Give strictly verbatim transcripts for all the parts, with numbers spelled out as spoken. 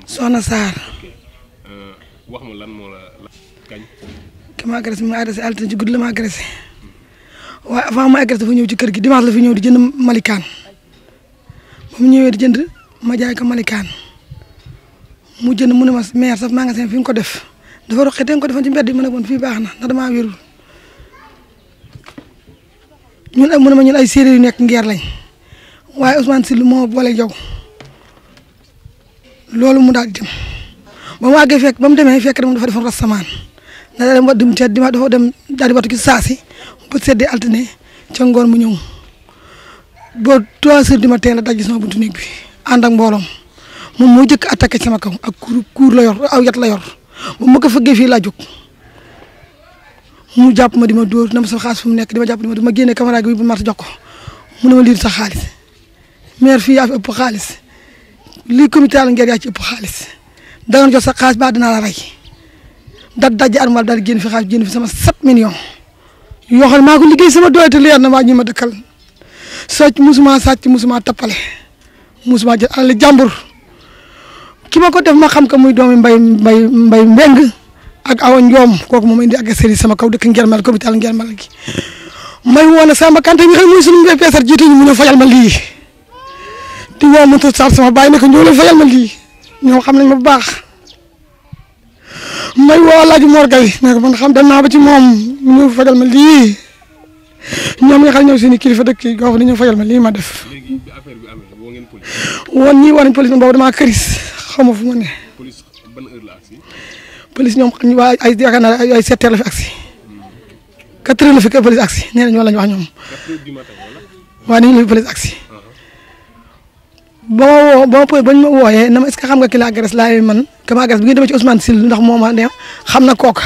Soxna Sarr. wax ma lan moo la kañ. ki ma agressé ma agressé altine ci guddi la ma agressé waaye avant ma agressé dafa ñëw ci kër gi dimanche la fi ñëw di jënd malikaan ba mu ñëwee di jënd ma jaay ko malikaan mu jënd mu ne ma maire sax magasin fi nga ko def dafa roqee te nga ko defoon ci mbedd bi ma ne ko fii baax na ndax damaa wérul ñun ay mu ne ma ñun ay séeréer yu nekk ngeer lañ waaye Ousmane Syll moo boole yow loolu mu daal di dem ba mu àggee fekk ba mu demee fekk na moom dafa defoon rastamaan da dem dem te dafa dem daal di wattu ci saa si ba seddee altine ca ngoon mu ñëw ba trois heures du matin la daj sama buntu néeg bi ànd ak mbooloom moom moo jëkk attaqué sama kaw ak kuur kuur la yor aw yat la yor ba ma ko fëggee fii laa jóg mu jàpp ma di ma dóor na ma sa xaalis fu mu nekk di ma jàpp di ma dóor ma génnee caméra gi bu marché jox ko mu ne ma lii sa xaalis maire fii yaa fi ëpp xaalis lii comité la ngeer yaa ci ëpp xaalis da nga jox sa xaalis ba dinaa la rey da daj armal daal génn fi xaalis génn fi sama sept millions yoo xam ne maa ko liggéey sama doole te leer na maa ñi ma dëkkal sàcc musuma sàcc musuma tappale musuma jël alal jàmbur ki ma ko def ma xam ko muy doomi mbay mbay mbay mbeng ak awa njoom kooku moom indi agressé sama kaw dëkk Ngermal comité la Ngermal gi may woon Samba Kanté mi xam muy sunu mbéy peesar jiite ñu mu ñëw fajal ma lii di woo mu tuut sama baay ne ko ñëw leen fajal ma lii ñoom xam nañ ma bu baax may woo Alaaji Mor Gay ne ko man xam dem naa ba ci moom ñu fajal ma lii ñoom nga xam ñëw seen i kilifa dëkk yi goofu dañoo fajal ma lii ma def. léegi bi affaire bi amee woo ngeen police. woon ñii woo nañ police boobu damaa këris xaw ma fu ma ne. police ban heure la agsi. police ñoom xam waa ay yaakaar naa ay sept heures la fi agsi quatre heures la fi police agsi nee nañ wala ñu wax ñoom. quatre heures du matin wala. waaw nii la fi police agsi. ba ma woo ba ma bañ ma wooyee na ma est-ce que xam nga ki la agresse laa man ka ma agresse bi ngeen demee ci Ousmane Syll ndax moo ma ne xam na kooka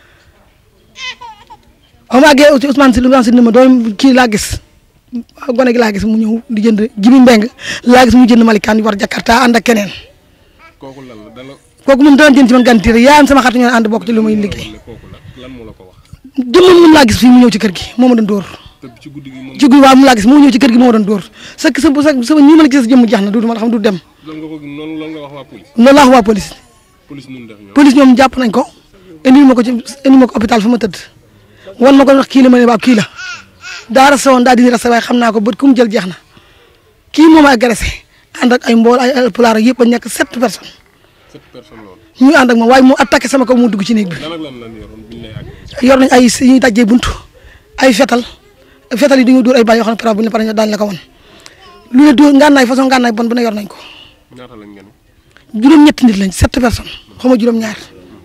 ba ma àggee ci Ousmane Syll Ousmane Syll ne ma doon kii laa gis gone gi laa gis mu ñëw di jënd jibi mbeng laa gis mu jënd malikaan war Jakarta ànd ak keneen kooku lan la dala. kooku moom daan jënd ci man gantiir yaa am sama xarit ñoo ànd bokk ci lu muy liggéey kooku la lan moo la ko wax. jëmmal moom laa gis fii mu ñëw ci kër gi moo ma doon dóor ci guddi gi moom ci guddi waaw mu laa gis moo ñëw ci kër gi moo doon dóor sa sa sama ñii ma la gis sa jëmm jeex na du ma la xam du dem loolu nga ko noonu loolu nga wax waa police. loolu laa wax waa police police nu mu def ñoom. police ñoom jàpp nañ ko indi ma ko ci indi ma ko hôpital fa ma tëdd wan ma ko wax kii la ma ne baab kii la daa rasa woon daa dindi rasa waaye xam naa ko bët ku mu jël jeex na kii moom a agressé ànd ak ay mbool ay pulaar yëpp a nekk sept personnes. sept personnes loolu. ñu ànd ak moom waaye mu attaqué sama kaw mu dugg ci néeg bi. lan ak lan lan yoroon bu ñu lay àggee. yor nañ ay ñuy dajjee buntu ay fetal fetal yi dañoo dóor ay bàyyi yoo xam ne par bu ñu paree daañu la ko wan lu ne dóor ngànnaay façon ngànnaay bon bu ne yor nañ ko. ñaata lañ ngeen. juróom-ñetti nit lañ sept personnes xaw ma juróom-ñaar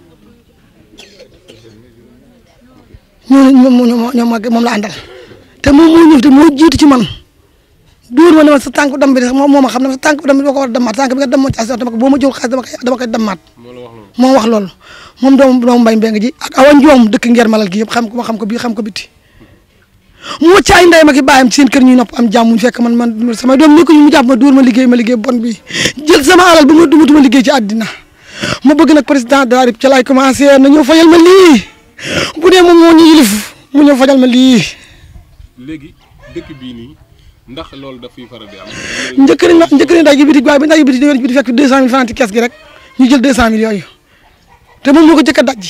ñooñu ñoom ñoom moom la àndal te moom moo ñëw te moo jiitu ci man dóor ma ne ma sa tànk dam bi sax moom moo ma xam ne sa tànk dam bi boo ko war a dammaat tànk bi nga dammoon ci askan boo ma jël xaalis dama koy dama koy dammaat. moo wax loolu moom doomu doomu mbay mbeng ji ak awa njoom dëkk ngeer malal gi yëpp xam ko ma xam ko bii xam ko biti mu wàcc ay ndeyam ak i baayam ci seen kër ñuy nopp am jàmm fekk man man sama doom ni ko ñu mu jàpp ma dóor ma liggéey ma liggéey bon bi jël sama alal ba ma dumatuma liggéey ci àddina ma bëgg nag président de la République ca laay commencé na ñëw fajal ma lii bu dee moom moo ñu yilif mu ñëw fajal ma lii. léegi dëkk bii nii ndax loolu daf fiy faral di am. njëkk nañ ma njëkk nañ daal ji bitig waaye ba ndax ji bitig dañoo biti fekk deux cent mille francs ci kees gi rek ñu jël deux cent mille yooyu te moom moo ko jëkk a daj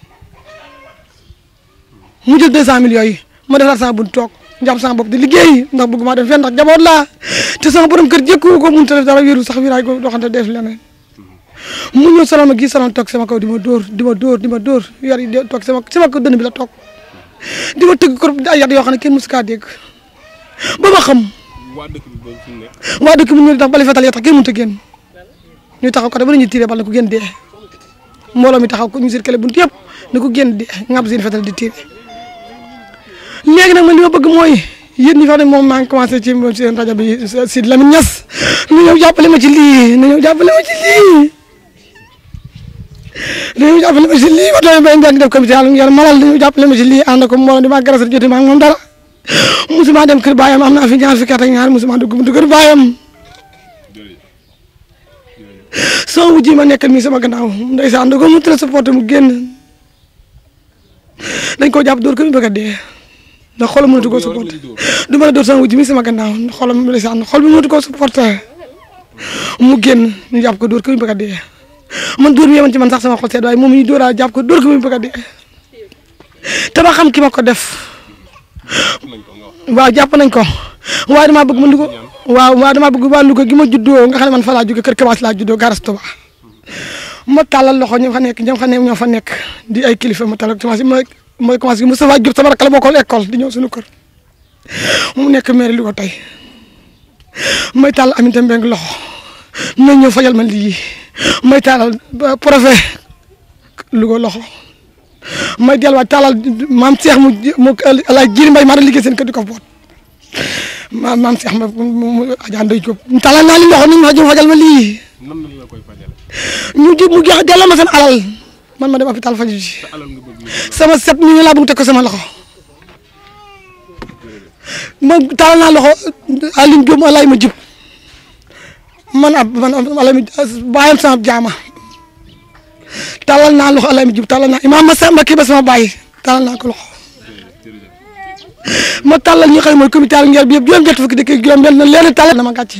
mu jël deux cent mille yooyu ma defar sama bunt toog njàpp sama bopp di liggéey ndax bëgg maa dem fenn ndax jaboot laa te sama borom kër jëkku ko mënut a def dara wéeru sax wéeraay ko doxante def leneen mu ñëw salon ma gis salon toog sama kaw di ma dóor di ma dóor di ma dóor yar yi toog sama sama kaw dënn bi la toog di ma tëgg ko ay yat yoo xam ne kenn mësu kaa dégg ba ma xam waa dëkk bi boobu fi mu nekk. waa dëkk bi ñu tax bali fetal ya tax kenn mënut a génn ñu taxaw ko te ba nañu tiré bal na ko génn dee mbooloo mi taxaw ko ñu circulé bunt yëpp ne ko génn dee ngab seen fetal di tiré léegi nag man li ma bëgg mooy yéen ñi fa ne moom maa ngi commencé ci seen rajo bi Sidy Lamine Niass na ñëw jàppale ma ci lii na ñëw jàppale ma ci lii na ñëw jàppale ma ci lii ba tey mbay mbay def comité yàlla yàlla malal na ñëw jàppale ma ci lii ànd ko mbooloo di ma garasal jotee ma ak moom dara musuma dem kër baayam am naa fi ñaar fukki at ak ñaar musuma dugg buntu kër baayam soo wujji ma nekkal mi sama gannaaw ndeysaan da ko mu tëral supporté mu génn dañ koo jàpp dóor ko mi bëgg a dee ndax xolam mënatu koo supporté du ma la dóor sama wujji mi sama gannaaw ndax xolam ndeysaan xol bi mënatu koo supporté mu génn ñu jàpp ko dóor ko mi bëgg a dee man dóor bi yemoon ci man sax sama xol seet waaye moom ñu dóoraa jàpp ko dóor ko mu bëgg a dee te ma xam ki ma ko def waaw jàpp nañ ko waaye damaa bëgg ma Louga waaw waaw damaa bëgg waa Louga gi ma juddoo nga xam ne man fa laa jóge kër Kabaas laa juddoo garas Touba ma tàllal loxo ñoom fa nekk ñoom fa nekk ñoo fa nekk di ay kilifa ma tàllal commencé ma ma commencé Moustapha Diop sama rakk la bokkal école di ñëw suñu kër mu nekk maire Louga tey may tàllal Aminata Mbengue loxo na ñëw fajal ma lii may tàllal préfet Louga loxo may delluwaat tàllal maam Cheikh mu mu alaay Jiri Mbay maa doon liggéey seen kër di ko boot maam maam Cheikh ma mu Adja Ndeye Diop tàllal naa li loxo ni ñu fajal ma lii nan la koy fajal ñu ji mu jox delloo ma seen alal man ma dem hôpital faju ji sama sept millions laa bëgg teg ko sama loxo ma tàllal naa loxo Aline Diop alaay ma jib man ab man alaay ma bàyyam sama jaama tàllal naa loxo alaay ma jib tàllal naa imaam ma samba kii ba sama bàyyi tàllal naa ko loxo ma tàllal ñi xam mooy comité Linguère bi yëpp juróom-ñett fukki dëkk juróom benn na leen tàllal na ma gàcce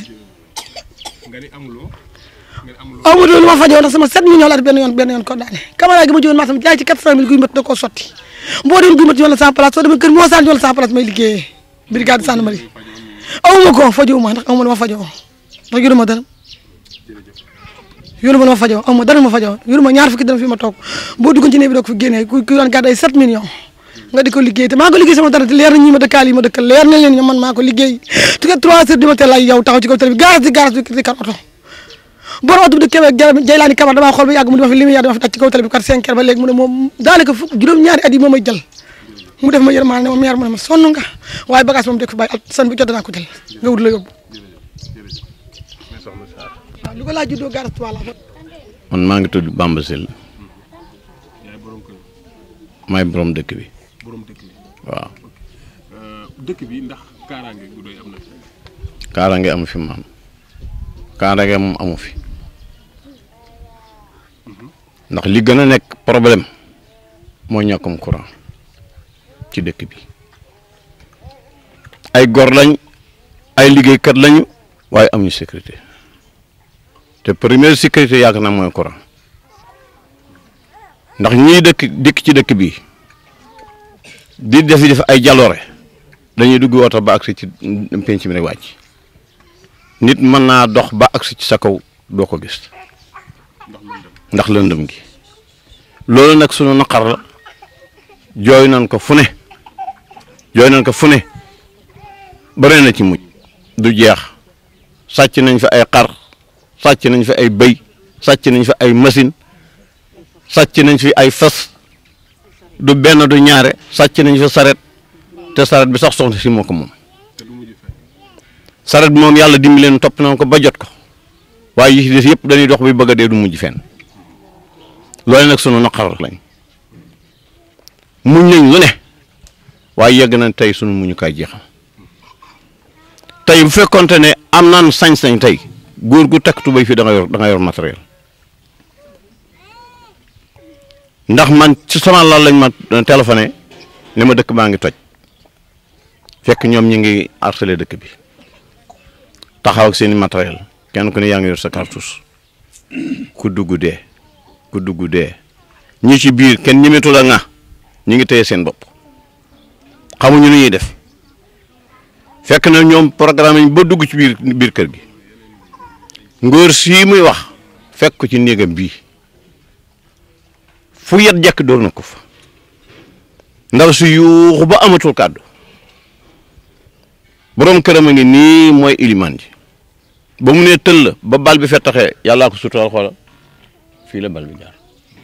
amul lu ma fajoo ndax sama sept millions la benn yoon benn yoon ko daane caméra gi ma jógoon ma sama jaay ci quatre cent mille guy mat da koo sotti boo doon guy mat yoon la sans place soo demee kër moo saan yoon la sans place may liggéeyee brigade gendarmerie awuma ko fajoo ma ndax awuma lu ma fajoo ndax yoruma dara yoruma lu ma fajoo awuma dara ma fajoo yoruma ñaar fukki dara fi ma toog boo duggoon ci néeg bi doo ko fi génnee ku ku doon gàddu ay sept millions nga di ko liggéey te maa ko liggéey sama dara te leer na ñi ma dëkkaal yi ma dëkkal leer na leen ñoom man maa ko liggéey te que trois heures du matin lay yow taxaw ci kaw télé bi garage di garage bi di kar oto borom oto bi di Kébé Jaylaani Kabar damaa xool ba yàgg mu def li muy yàgg dama fi daj ci kaw télé bi kat cinq heures ba léegi mu ne moom daanaka fukk juróom-ñaari at yi moom may jël mu def ma yërmaal ne ma meer mu ne ma sonn nga waaye bagage moom dëkk fi bàyyi san bu jot danaa ko jël nga wut la yóbbu waaw lu ko laa juddoo garage Touba laa fa man maa ngi tudd Bamba Syll maay borom dëkk bi waaw dëkk bi ndax kaaraange gu doy am na fi kaaraange amu fi maam kaaraange moom amu fi ndax li gën a nekk problème mooy ñàkkum courant ci dëkk bi ay gor lañ ay liggéeykat lañu waaye amuñu sécurité te première sécurité yaakaar naa mooy courant ndax ñii dëkk dëkk ci dëkk bi di def def ay jaloore dañuy dugg woto ba agsi ci penc mi rek wàcc nit mën naa dox ba agsi ci sa kaw doo ko gis ndax lëndëm gi loolu nag sunu naqar la jooy nañ ko fu ne jooy nañ ko fu ne bare na ci mujj du jeex sàcc nañ fi ay xar sàcc nañ fi ay bëy sàcc nañ fi ay machine sàcc nañ fi ay fas du benn du ñaare sàcc nañ fi saret te saret bi sax soxna si moo ko moom saret bi moom yàlla dimbi leen topp nañ ko ba jot ko waaye yi ci des yëpp dañuy dox bi bëgg a dee du mujj fenn loolu nag sunu naqar lañ muñ nañ lu ne waaye yegg nañ tey sunu muñu kaay jeexam tey bu fekkonte ne am naan sañ-sañ tey góor gu takk tubéy fii da nga yor da nga yor matériel ndax man ci sama loolu lañ ma téléphoné ne ma dëkk baa ngi toj fekk ñoom ñi ngi harcelé dëkk bi taxaw ak seeni matériel kenn ku ne yaa ngi yor sa cartouche ku dugg dee ku dugg dee ñi ci biir kenn ñemetu la nga ñi ngi téye seen bopp xamuñu nu ñuy def fekk na ñoom programme yi ba dugg ci biir biir kër gi ngóor sii muy wax fekk ko ci néegam bii fu yet jekk door na ko fa ndaw si yuuxu ba amatul kàddu borom këram a ngi nii mooy ilimaan ji ba mu nee tëll ba bal bi fettaxee yàllaa ko sutural xoola fii la bal bi jaar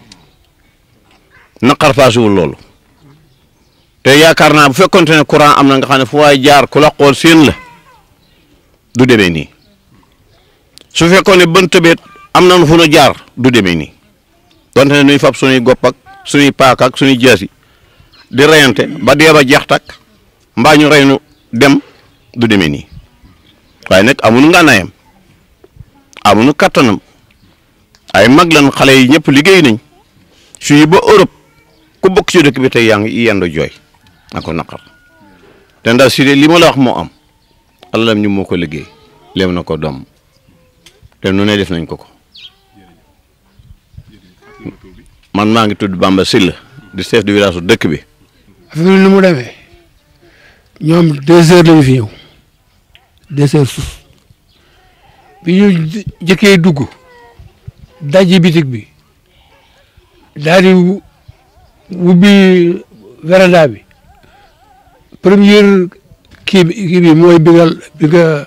naqar paasuwul loolu te yaakaar naa bu fekkonte ne courant am na nga xam ne fu waay jaar ku la xool seen la du demee nii su fekkoon ne bën tëbeet am nañu fu nu jaar du demee nii donte ne nuy fab suñuy gopp ak suñuy paak ak suñuy jaasi di reyante ba dee ba jeex tak mbaa ñu rey nu dem du demee nii waaye nag amuñu ngànnaayam amuñu kattanam ay mag lan xale yi ñëpp liggéey nañ fii ba Europe ku bokk ci dëkk bi tey yaa ngi yendu jooy ak ko naqar te ndax si li ma la wax moo am alalam ñu moo ko liggéey léem na ko doom te nu ne def nañ ko ko man maa ngi tudd Bamba Sylla di chef de village dëkk bi. affaire bi ni mu demee ñoom deux heures lañu fi ñëw deux heures suuf bi ñu jëkkee dugg daji bitig bi daal di wubbi véranda bi première kii bi kii bi mooy bi nga bi nga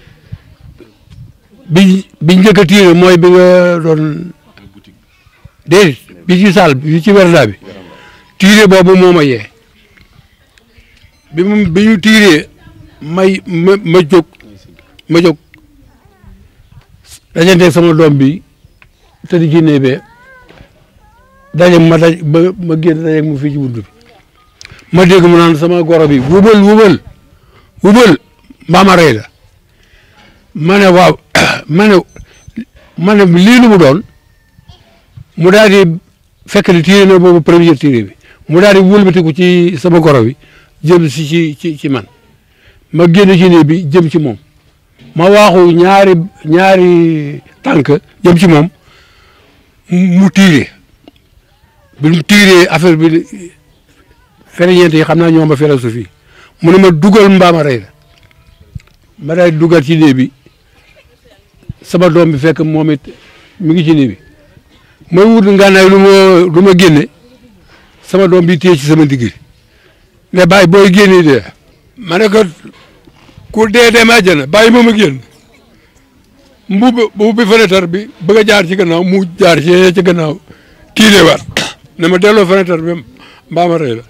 bi bi njëkk a tiire mooy bi nga doon déedéet bi ci salle bi ci véranda bi tiire boobu moo ma yee bi mu bi ñu tiiree may ma ma jóg ma jóg dajanteeg sama doom bi te di génnee bee daje ma daj ba ma génn dajeeg mu fii ci buntu bi ma dégg mu naan sama goro bi wubal wubal wubal mbaama rey la ma ne waaw ma ne ma ne lii lu mu doon mu daal di fekk ne tiire na boobu première tiire bi mu daal di wëlbatiku ci sama goro bi jëm si ci ci ci man ma génn ci néeg bi jëm ci moom ma waaxu ñaari ñaari tànk jëm ci moom mu tiire bi mu tiiree affaire bi ferñeent yi xam naa ñoom ba fere su fii mu ne ma dugal mbaama rey la ma daal di dugal ci néeg bi sama doom bi fekk moom it mi ngi ci néeg bi may wut ngànnaay lu ma lu ma génne sama doom bi téye ci sama digg ne bàyyi booy génne dee ma ne ko ku dee dem àjjana bàyyi ma ma génn mbubb ubbi fenêtre bi bëgg a jaar ci gannaaw mu jaar ci ci gannaaw tiire waat ne ma delloo fenêtre bi mbaa ma rey la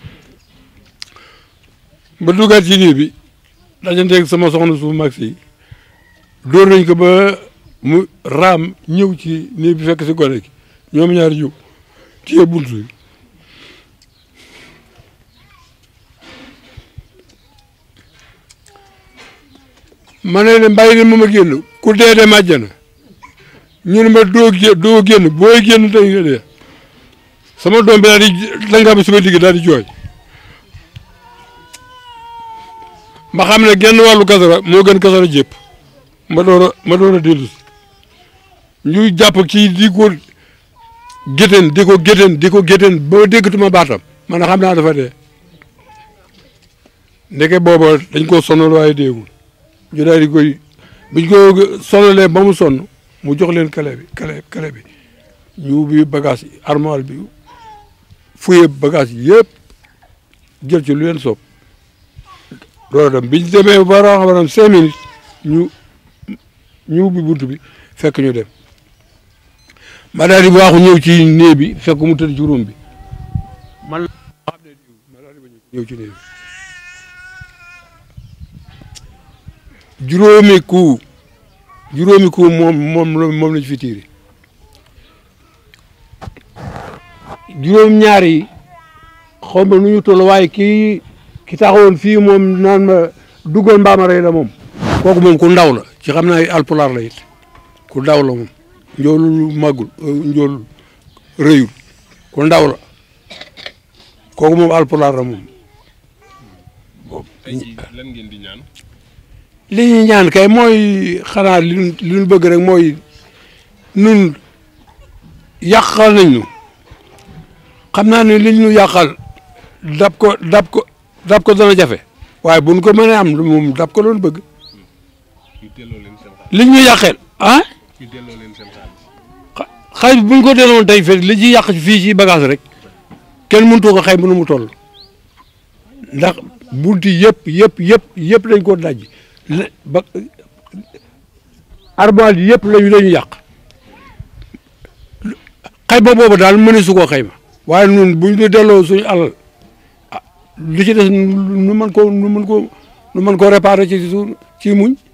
ba dugaat ci nii bi dajanteeg sama soxna suuf mag si dóor nañ ko ba mu raam ñëw ci nii bi fekk si gone gi ñoom ñaari ñëw téye buntu bi ma ne leen bàyyi leen ma ma génn ku dee dem àjjana ñu ne ma doo gé doo génn booy génn tey nga dee sama doom bi daal di danga bi sama digg daal di jooy ma xam ne genn wàllu kasara moo gën kasara jépp ma door a ma door a dellu si ñuy jàpp kii di ko gétteen di ko gétteen di ko gétteen ba déggatuma baatam man xam naa dafa dee ndeke booba dañ koo sonal waaye déegul ñu daal di koy buñ ko sonalee ba mu sonn mu jox leen clé bi clé clé bi ñu ubbi bagage yi armoire bi fouillé bagage yi yëpp jël ci lu leen soob loolu dem biñ demee ba raxabaram cinq minutes ñu ñu ubbi buntu bi fekk ñu dem ma daal di waaxu ñëw ci néeg bi fekk mu tëdd ci ruum bi man xam ne ma daal di ñëw ci néeg bi juróomi ku juróomi ku moom moom moom lañ fi tiiri juróom ñaar yi xaw ma nu ñu toll waaye kii ki taxawoon fii moom naan ma duggal mbaama rey la moom kooku moom ku ndaw la ci xam naa alpulaar la it ku ndaw la moom njoolul màggul njool rëyul ku ndaw la kooku moom alpulaar la moom. tey jii lan ngeen di ñaan. li ñuy ñaan kay mooy xanaa li ñu li ñu bëgg rek mooy nun yàqal nañ ñu xam naa ne li ñu yàqal dab ko dab ko dab ko dana jafe waaye buñ ko mënee am moom dab ko doon bëgg li ñu yàqeel ah xay buñ ko delloon tey fekk li ci yàq fii ci bagage rek kenn mëntu ko xay mënu mu toll ndax bunti yëpp yëpp yëpp yëpp dañ ko daj ba armoire yi yëpp lañu lañu yàq xayma boobu daal mëne su koo xayma waaye ñun buñ ñu delloo suñu alal lu ci des nu mën ko nu mën ko nu mën koo réparer ci suuf ci muñ